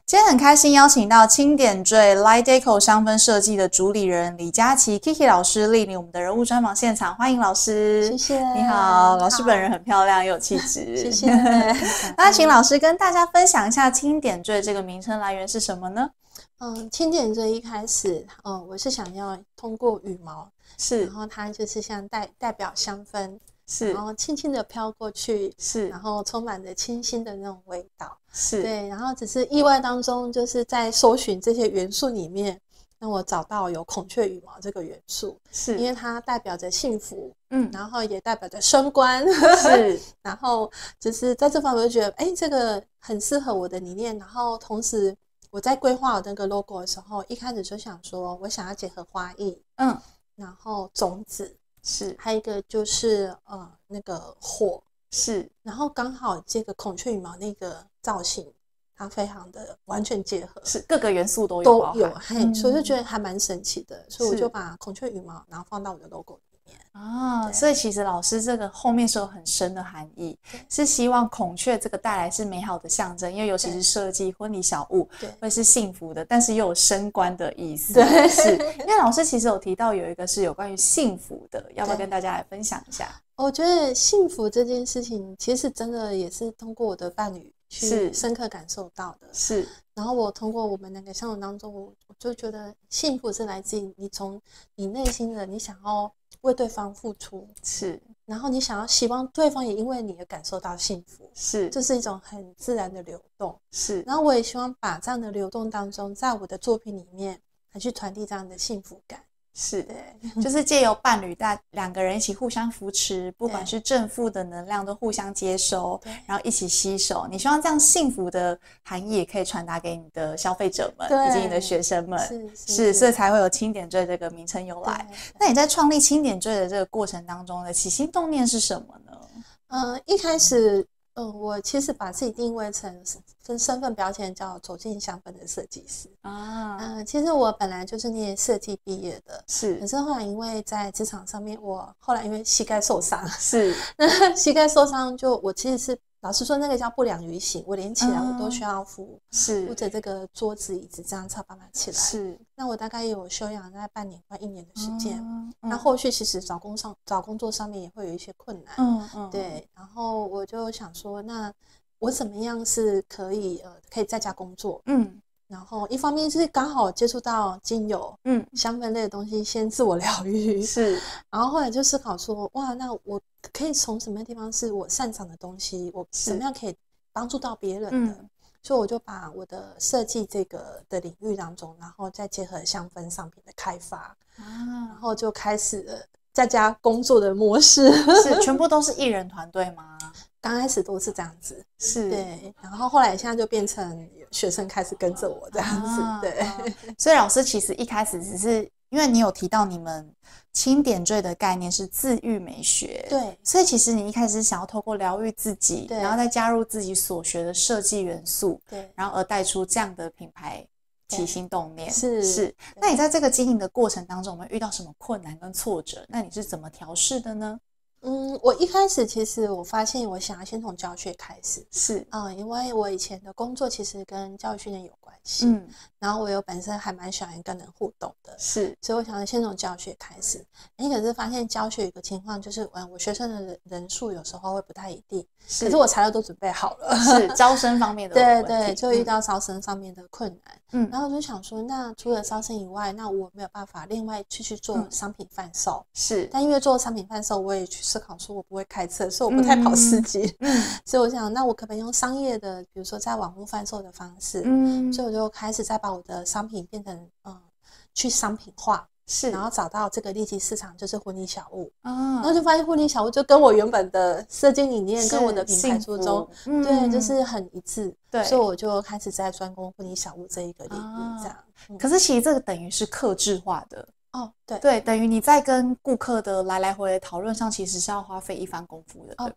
今天很开心邀请到轻点缀 Light Deco 香氛设计的主理人李佳琪 Kiki 老师莅临我们的人物专访现场，欢迎老师。 谢谢。 你好，老师本人很漂亮又有气质。 谢谢。 那请老师跟大家分享一下轻点缀这个名称来源是什么呢？ 轻点缀一开始，我是想要通过羽毛， 是， 然后它就是像代表香氛， 是， 然后轻轻的飘过去， 是， 然后充满着清新的那种味道， 是， 对，然后只是意外当中，就是在搜寻这些元素里面，那我找到有孔雀羽毛这个元素， 是， 因为它代表着幸福，然后也代表着升官， 是， 然后就是在这方面我就觉得，这个很适合我的理念，然后同时我在规划我那个 logo 的时候，一开始就想说，我想要结合花艺，然后种子是， 还有一个就是那个火是， 然后刚好这个孔雀羽毛那个造型，它非常的完全结合， 是各个元素都有所以就觉得还蛮神奇的，所以我就把孔雀羽毛然后放到我的 logo 里面所以其实老师这个后面是有很深的含义，是希望孔雀这个带来是美好的象征，因为尤其是设计婚礼小物会是幸福的，但是又有升官的意思。 对， 是因为老师其实有提到有一个是有关于幸福的，要不要跟大家来分享一下？ 我觉得幸福这件事情其实真的也是通过我的伴侣去深刻感受到的， 是。然后我通过我们两个相处当中，我就觉得幸福是来自于你从你内心的你想要为对方付出， 是， 然后你想要希望对方也因为你而感受到幸福， 是， 这是一种很自然的流动， 是。 然后我也希望把这样的流动当中，在我的作品里面来去传递这样的幸福感。 是，对，就是借由伴侣两个人一起互相扶持，不管是正负的能量都互相接收，然后一起吸收。你希望这样幸福的含义也可以传达给你的消费者们以及你的学生们，是，所以才会有轻点缀这个名称由来。那你在创立轻点缀的这个过程当中的起心动念是什么呢？ 一开始我其实把自己定位成身份标签叫走进香氛的设计师其实我本来就是念设计毕业的， 是， 可是后来因为在职场上面，我后来因为膝盖受伤， 是， 那膝盖受伤我其实是老实说那个叫不良于行，我连起来我都需要扶着这个桌子椅子这样才慢慢起来，是，那我大概有休养大概半年快1年的时间，那后续其实找工作上面也会有一些困难，对，然后我就想说，那我怎么样是可以在家工作，然后一方面是刚好接触到精油，香氛类的东西，先自我疗愈， 是， 然后后来就思考说，哇，那我可以从什么地方是我擅长的东西，我怎么样可以帮助到别人的，所以我就把我的设计这个的领域当中，然后再结合香氛商品的开发，然后就开始了在家工作的模式， 是全部都是艺人团队吗？ 刚开始都是这样子， 是， 对，然后后来现在就变成学生开始跟着我这样子，对。 所以老师其实一开始只是因为你有提到你们轻点缀的概念是自愈美学， 对， 所以其实你一开始是想要透过疗愈自己，然后再加入自己所学的设计元素， 对， 然后而带出这样的品牌起心动念， 是。 那你在这个经营的过程当中，有没有遇到什么困难跟挫折？那你是怎么调试的呢？ 我一开始其实我发现我想要先从教学开始， 是因为我以前的工作其实跟教育训练有关系，然后我又本身还蛮喜欢跟人互动的， 是， 所以我想先从教学开始。可是发现教学有个情况就是，我学生的人数有时候会不太一定，可是我材料都准备好了， 是招生方面的问题， 对，就遇到招生上面的困难，然后我就想说，那除了招生以外，那我没有办法另外去做商品贩售， 是， 但因为做商品贩售，我也去思考说我不会开车，所以我不太跑司机，所以我想，那我可不可以用商业的，比如说在网络贩售的方式，所以我就开始再把我的商品变成去商品化，是，然后找到这个利基市场，就是婚礼小物，然后就发现婚礼小物就跟我原本的设计理念跟我的品牌初衷，对，就是很一致，对，所以我就开始在专攻婚礼小物这一个领域，这样。 可是其实这个等于是客制化的。 对， 等于你在跟顾客的来回的讨论上，其实是要花费一番功夫的，对吧？ 对，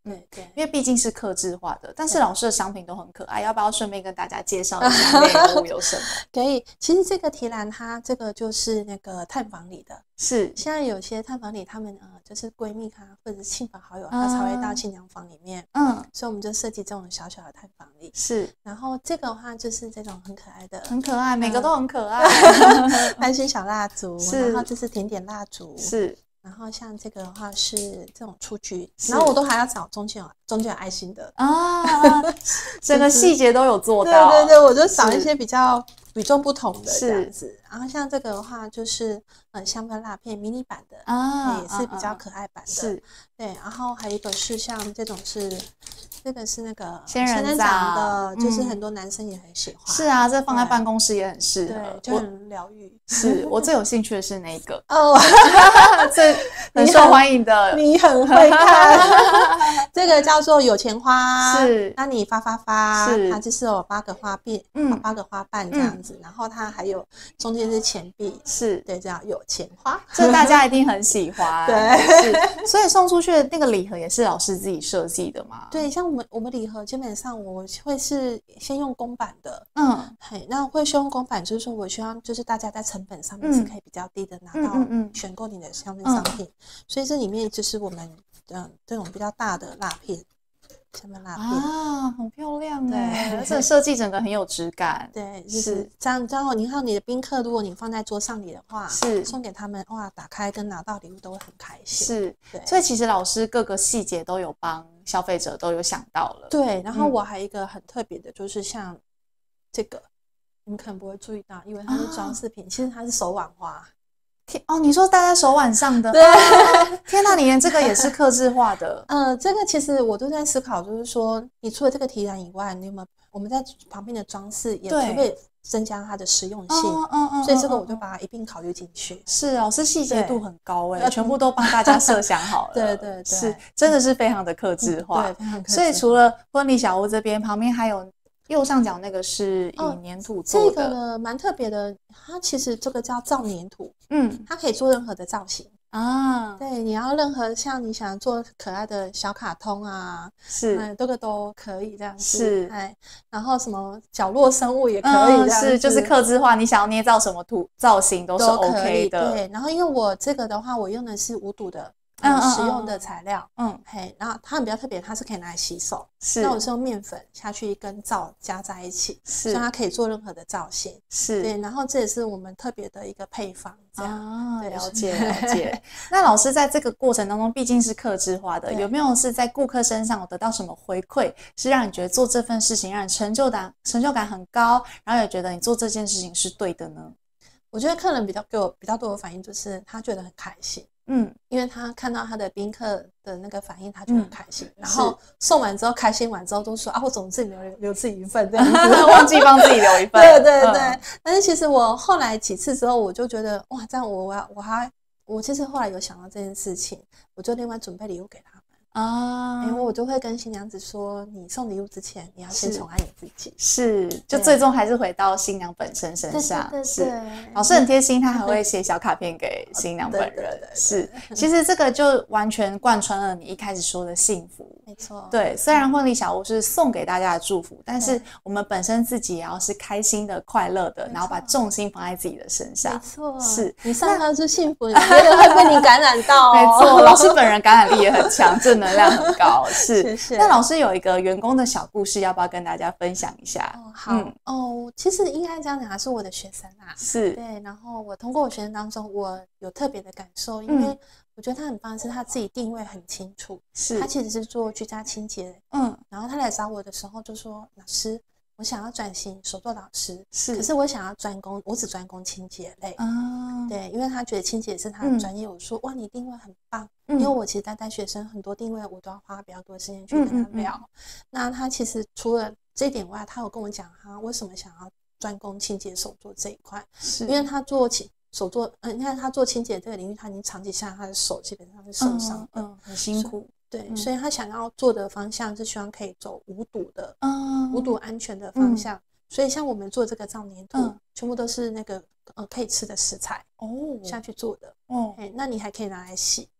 对， 因为毕竟是客制化的，但是老师的商品都很可爱，要不要顺便跟大家介绍一下内容物有什么？ 可以，其实这个提篮它这个就是那个探访礼的， 是现在有些探访礼他们就是闺蜜或者是亲朋好友，他才会到新娘房里面，所以我们就设计这种小小的探访礼。 是， 然后这个的话就是这种很可爱的， 很可爱，每个都很可爱， 爱心小蜡烛， 是， 然后这是甜点蜡烛， 是。 然后像这个的话是这种雏菊，然后我都还要找中间有爱心的整个细节都有做到。 对，我就找一些比较与众不同的这样子。然后像这个的话就是香氛蜡片迷你版的也是比较可爱版的。 是， 对。然后还有一个是像这种这个是那个仙人掌的， 就是很多男生也很喜欢。 是啊，这放在办公室也很适合， 对，就很疗愈。 是我最有兴趣的是那个这很受欢迎的， 你很会看。这个叫做有钱花， 是， 那你发，它就是有8个花瓣，8个花瓣这样子，然后它还有中间是钱币， 是， 对，这样有钱花， 这大家一定很喜欢。 对， 是，所以送出去的那个礼盒也是老师自己设计的吗？ 对，像我们礼盒基本上我会是先用公版的，那会先用公版，就是说我希望就是大家在成本上面是可以比较低的拿到选购你的香氛商品，所以这里面就是我们这种比较大的蜡片，香氛蜡片啊，好漂亮哎！这设计整个很有质感。 对，就是这样。然后你看你的宾客，如果你放在桌上里的话， 是送给他们，哇，打开跟拿到礼物都会很开心。 是， 对。 所以其实老师各个细节都有帮消费者都有想到了。 对，然后我还有一个很特别的，就是像这个，你们可能不会注意到，因为它是装饰品，其实它是手挽花。 你说戴在手腕上的？ 对， 天哪，你连这个也是客制化的。 这个其实我都在思考，就是说，你除了这个提篮以外，你有没有我们在旁边的装饰也可不可以增加它的实用性？所以这个我就把它一并考虑进去。 是，老师细节度很高全部都帮大家设想好了。 对， 是，真的是非常的客制化。 对，非常客制化。 所以除了婚礼小屋这边，旁边还有。右上角那个是以粘土做的， 这个呢蛮特别的，它其实这个叫造粘土，它可以做任何的造型啊。对，你要任何像你想做可爱的小卡通啊， 是， 这个都可以这样子。 是， 然后什么角落生物也可以这样子， 是，就是客制化，你想要捏造什么造型都是 OK 的。 对，然后因为我这个的话，我用的是无毒的。实用的材料，然后它比较特别，它是可以拿来洗手。是，那我是用面粉下去跟皂加在一起，所以它可以做任何的造型。是，对，然后这也是我们特别的一个配方。这样了解。那老师在这个过程当中，毕竟是客制化的，有没有是在顾客身上有得到什么回馈，是让你觉得做这份事情让你成就感很高，然后也觉得你做这件事情是对的呢？ 我觉得客人给我比较多的反应就是他觉得很开心。因为他看到他的宾客的那个反应，他就很开心。然后送完之后，开心完之后都说我怎么自己没有留自己一份这样子， 忘记帮自己留一份。 对。但是其实我后来几次之后，我就觉得哇，这样我其实后来有想到这件事情，我就另外准备礼物给他们。因为我就会跟新娘子说，你送礼物之前，你要先宠爱你自己。 是，就最终还是回到新娘本身身上。是，老师很贴心，他还会写小卡片给新娘本人。是，其实这个就完全贯穿了你一开始说的幸福。 没错。对， 虽然婚礼小屋是送给大家的祝福，但是我们本身自己也要是开心的、快乐的，然后把重心放在自己的身上。 没错。 是， 你上课是幸福，别人会被你感染到。 没错，老师本人感染力也很强，正能量很高。是， 谢谢。 那老师有一个员工的小故事，要不要跟大家分享一下？ 好。其实应该这样讲，他是我的学生啊。是。对，然后我通过我学生当中，我有特别的感受，因为我觉得他很棒，是他自己定位很清楚。是。他其实是做居家清洁。然后他来找我的时候就说：“老师，我想要转型手作老师，可是我想要我只专攻清洁类。对，因为他觉得清洁是他的专业。我说：“哇，你定位很棒。”因为我其实带学生很多定位，我都要花比较多的时间去跟他聊。那他其实除了这一点外，他有跟我讲他为什么想要专攻清洁手作这一块，因为他做手作，你看他做清洁这个领域，他已经长期下来，他的手基本上是受伤， 很辛苦。 对，所以他想要做的方向是希望可以走无毒的，无毒安全的方向。所以像我们做这个造粘土，全部都是那个可以吃的食材下去做的。那你还可以拿来洗。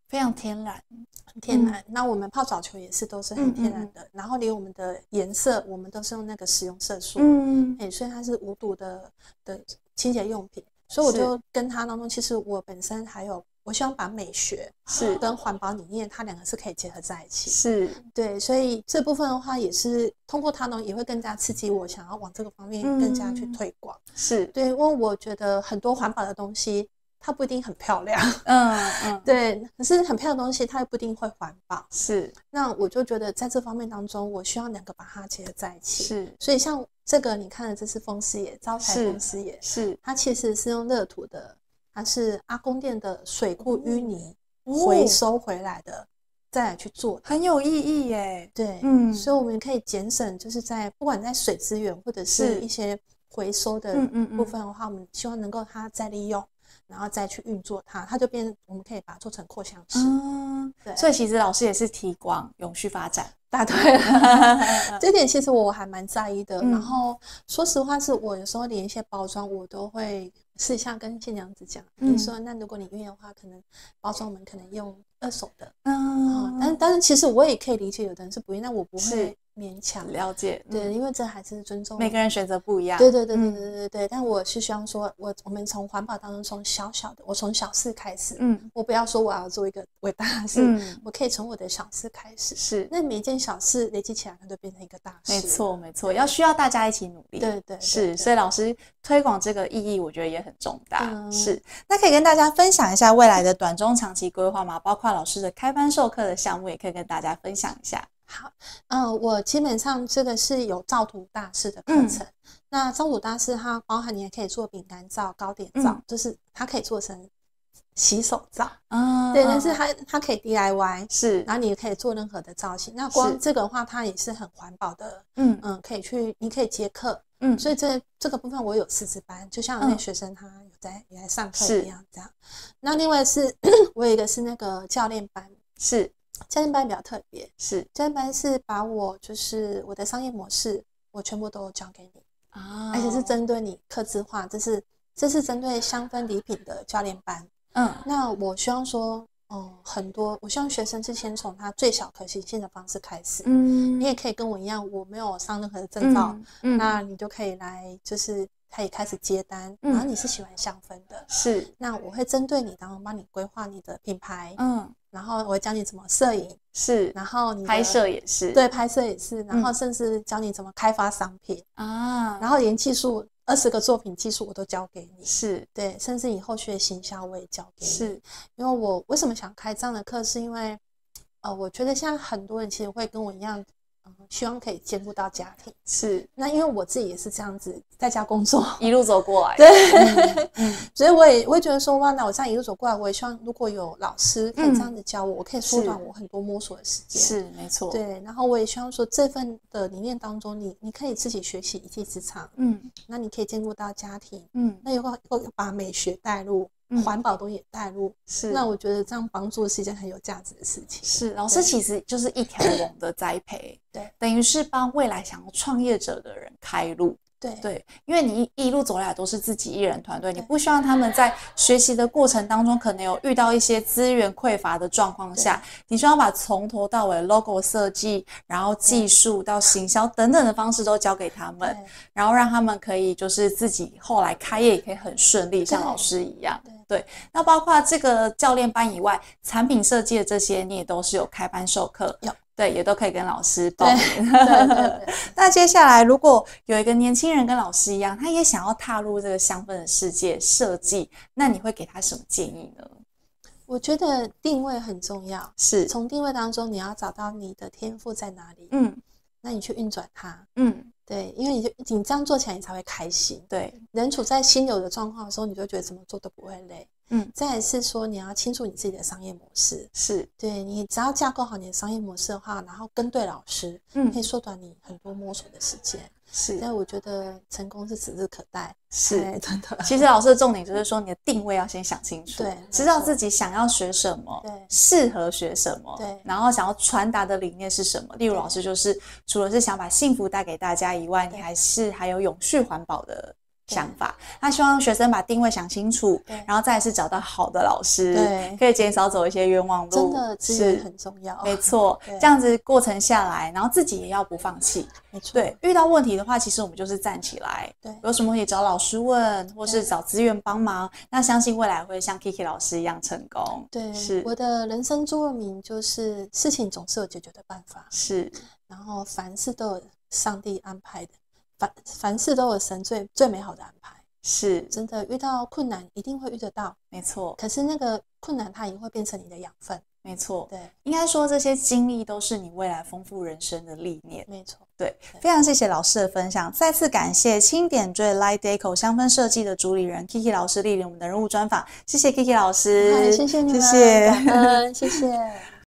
非常天然， 很天然。那我们泡澡球也是都是很天然的，然后连我们的颜色，我们都是用那个食用色素，所以它是无毒的清洁用品。所以我就跟它当中，其实我本身还有，我希望把美学跟环保理念，它两个是可以结合在一起。 是， 对，所以这部分的话，也是通过它呢，也会更加刺激我想要往这个方面更加去推广。 是对，因为我觉得很多环保的东西，它不一定很漂亮，对，可是很漂亮的东西，它又不一定会环保。 是， 那我就觉得在这方面当中，我需要两个把它结合在一起。 是， 所以像这个你看的，这是风师爷，招财风师爷， 是， 它其实是用乐土的，它是阿公店的水库淤泥回收回来的，再来去做， 很有意义耶。 对，所以我们可以节省，就是在不管在水资源或者是一些回收的部分的话，我们希望能够它再利用，然后再去运作它，它就变，我们可以把它做成扩香石。对， 所以其实老师也是提广永续发展。 答对了，这点其实我还蛮在意的。然后说实话，是我有时候连一些包装我都会私下跟新娘子讲，比如说，那如果你愿意的话，可能包装我们可能用2手的，但是其实我也可以理解有的人是不愿意，那我不会勉强。 了解， 对，因为这还是尊重每个人选择不一样。 对，但我是希望说，我们从环保当中，从小小的，我从小事开始，我不要说我要做一个伟大的事，我可以从我的小事开始， 是， 那每一件小事累积起来，它就变成一个大事。 没错，要需要大家一起努力。 对， 是，所以老师推广这个意义，我觉得也很重大。是，那可以跟大家分享一下未来的短中长期规划吗？包括老师的开班授课的项目，也可以跟大家分享一下。 好，我基本上这个是有造图大师的课程。那造图大师它包含你也可以做饼干皂、糕点皂，就是它可以做成洗手皂。对，但是它可以 DIY， 是，然后你也可以做任何的造型。那光这个的话，它也是很环保的。你可以接课。所以这个部分我有师资班，就像有那学生他也在上课一样这样。那另外是我有一个是那个教练班，是。教练班比较特别，是教练班是把就是我的商业模式，我全部都教给你而且是针对你客制化，这是针对香氛礼品的教练班。那我希望说，我希望学生是先从他最小可行性的方式开始。你也可以跟我一样，我没有上任何的证照，那你就可以来，就是可以开始接单，然后你是喜欢香氛的，是，那我会针对你，然后帮你规划你的品牌，然后我会教你怎么摄影，是，然后你拍摄也是， 对，拍摄也是，然后甚至教你怎么开发商品然后连技术20个作品技术我都教给你，是，对，甚至你后续的行销我也教给你，是，因为我为什么想开这样的课，是因为我觉得现在很多人其实会跟我一样。希望可以兼顾到家庭，是，那因为我自己也是这样子在家工作一路走过来， 对，所以我也会觉得说，哇，那我这样一路走过来，我也希望如果有老师可以这样子教我，我可以缩短我很多摸索的时间， 是没错， 对，然后我也希望说这份的理念当中，你可以自己学习一技之长，那你可以兼顾到家庭，那又把美学带入。环保都也带入，是，那我觉得这样帮助是一件很有价值的事情。 是，老师其实就是一条龙的栽培，对，等于是帮未来想要创业者的人开路。对，因为你一路走来都是自己一人团队，你不希望他们在学习的过程当中可能有遇到一些资源匮乏的状况下，你希望把从头到尾 logo 设计，然后技术到行销等等的方式都交给他们，然后让他们可以就是自己后来开业也可以很顺利，像老师一样。对，那包括这个教练班以外，产品设计的这些你也都是有开班授课，对，也都可以跟老师报名。对。那接下来，如果有一个年轻人跟老师一样，他也想要踏入这个香氛的世界设计，那你会给他什么建议呢？ 我觉得定位很重要，是从定位当中你要找到你的天赋在哪里，那你去运转它，对，因为你这样做起来你才会开心，对，人处在心流的状况的时候，你就觉得怎么做都不会累。再来是说你要清楚你自己的商业模式，是，对，你只要架构好你的商业模式的话，然后跟对老师，可以缩短你很多摸索的时间，是，但我觉得成功是指日可待，是真的。 其实老师的重点就是说你的定位要先想清楚，对，知道自己想要学什么，对，适合学什么，对，然后想要传达的理念是什么。例如老师就是除了是想把幸福带给大家以外，你还有永续环保的想法。他希望学生把定位想清楚，然后再来是找到好的老师，对，可以减少走一些冤枉路。 真的资源很重要， 没错。这样子过程下来，然后自己也要不放弃。 没错， 对，遇到问题的话，其实我们就是站起来， 对， 有什么问题找老师问，或是找资源帮忙。那相信未来会像 Kiki 老师一样成功。 对， 是我的人生座右铭就是事情总是有解决的办法， 是， 然后凡事都有上帝安排的，凡事都有神最美好的安排。 是， 真的遇到困难一定会遇得到， 没错。 可是那个困难它也会变成你的养分。 没错， 对， 应该说这些经历都是你未来丰富人生的历练。 没错， 对，非常谢谢老师的分享，再次感谢轻点缀 Light Deco 香氛设计的主理人 Kiki 老师莅临我们的人物专访，谢谢 Kiki 老师， 谢谢你们， 谢谢， 谢谢。